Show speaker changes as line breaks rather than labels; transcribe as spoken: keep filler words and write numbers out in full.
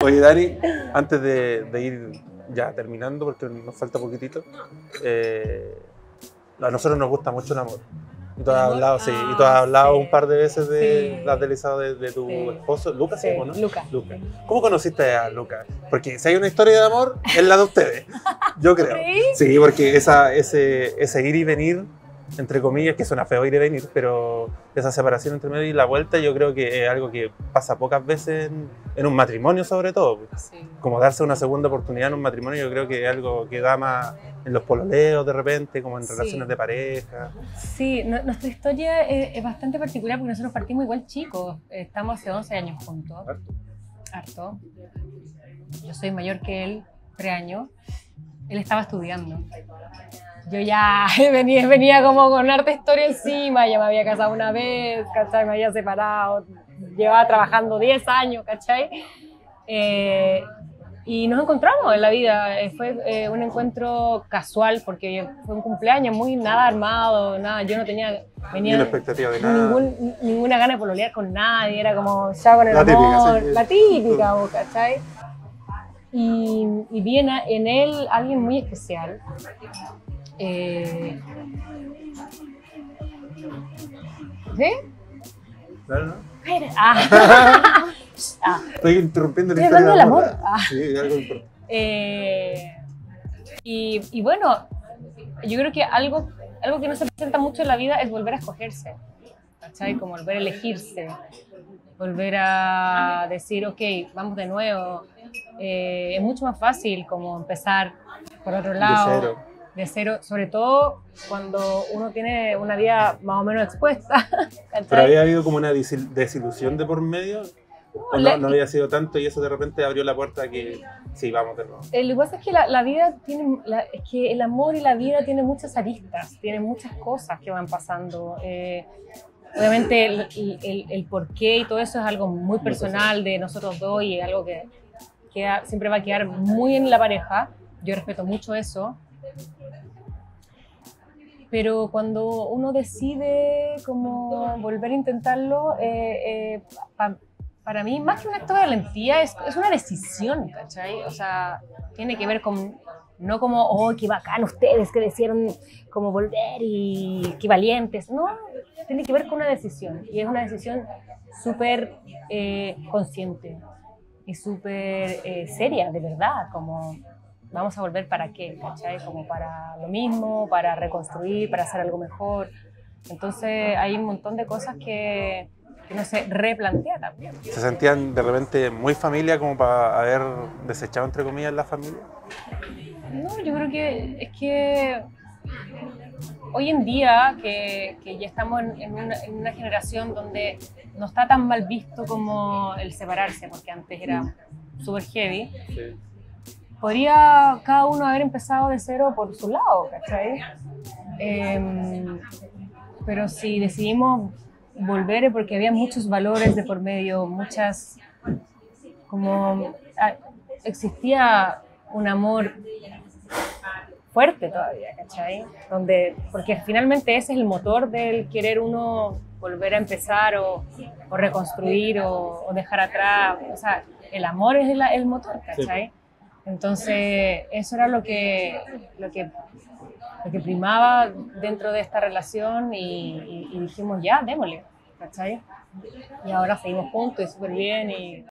Oye, Dani, antes de, de ir ya terminando, porque nos falta poquitito, eh, a nosotros nos gusta mucho el amor. Y tú has hablado, sí, y tú has
Ah,
hablado
sí.
un par de veces de,
Sí.
has deslizado de, de tu
Sí.
esposo, Lucas,
Sí,
¿sí, ¿no?
Lucas.
Lucas. ¿Cómo conociste a Lucas? Porque si hay una historia de amor, es la de ustedes, yo creo.
¿Sí?
Sí, porque esa, ese, ese ir y venir, entre comillas, que suena feo ir y venir, pero esa separación entre medio y la vuelta, yo creo que es algo que pasa pocas veces en, en un matrimonio, sobre todo.
Sí.
Como darse una segunda oportunidad en un matrimonio, yo creo que es algo que da más en los pololeos de repente, como en
Sí.
relaciones de pareja.
Sí, no, nuestra historia es, es bastante particular porque nosotros partimos igual chicos. Estamos hace once años juntos.
Harto.
Harto. Yo soy mayor que él, tres años. Él estaba estudiando. Yo ya venía, venía como con harta historia encima, ya me había casado una vez, ¿cachai? Me había separado, llevaba trabajando diez años, ¿cachai? Eh, y nos encontramos en la vida, eh, fue eh, un encuentro casual porque fue un cumpleaños muy nada armado, nada, yo no tenía venía,
Ni una expectativa de nada.
Ningún, ninguna gana de pololear con nadie, era como ya con el
La
amor,
típica, sí.
la típica, ¿cachai? Y, y vi en, en él alguien muy especial. Eh... ¿Sí?
Claro, ¿no?
Ah. Ah.
Estoy interrumpiendo la
Estoy
historia
hablando
de
del amor. Ah.
Sí, algo importante.
Eh, y, y bueno, yo creo que algo, algo que no se presenta mucho en la vida es volver a escogerse, ¿cachai? Como volver a elegirse, volver a decir, ok, vamos de nuevo. Eh, es mucho más fácil como empezar por otro lado.
De cero.
De cero, sobre todo cuando uno tiene una vida más o menos expuesta. ¿Cachai?
¿Pero había habido como una desilusión de por medio? ¿O no, no había sido tanto y eso de repente abrió la puerta a que sí, vamos de nuevo?
Eh, lo que pasa es que la, la vida tiene, la, es que el amor y la vida tienen muchas aristas, tienen muchas cosas que van pasando. Eh, obviamente el, el, el porqué y todo eso es algo muy personal de nosotros dos y algo que queda, siempre va a quedar muy en la pareja. Yo respeto mucho eso. Pero cuando uno decide como volver a intentarlo, eh, eh, pa, para mí, más que un acto de valentía, es, es una decisión, ¿cachai? O sea, tiene que ver con, no como, oh, qué bacán ustedes que decidieron como volver y qué valientes. No, tiene que ver con una decisión. Y es una decisión súper eh, consciente y súper eh, seria, de verdad, como... Vamos a volver para qué, ¿cachai? Como para lo mismo, para reconstruir, para hacer algo mejor. Entonces hay un montón de cosas que, que uno se replantea también.
¿Se sentían de repente muy familia como para haber desechado, entre comillas, la familia?
No, yo creo que es que hoy en día, que, que ya estamos en, en, una, en una generación donde no está tan mal visto como el separarse, porque antes era súper heavy.
Sí.
Podría cada uno haber empezado de cero por su lado, ¿cachai? Eh, pero si decidimos volver es porque había muchos valores de por medio, muchas, como existía un amor fuerte todavía, ¿cachai? Donde, porque finalmente ese es el motor del querer uno volver a empezar o, o reconstruir o, o dejar atrás, o sea, el amor es el, el motor, ¿cachai? Sí. Entonces, eso era lo que, lo que, lo que primaba dentro de esta relación y, y, y dijimos, ya, démosle, ¿cachai? Y ahora seguimos juntos y súper bien y...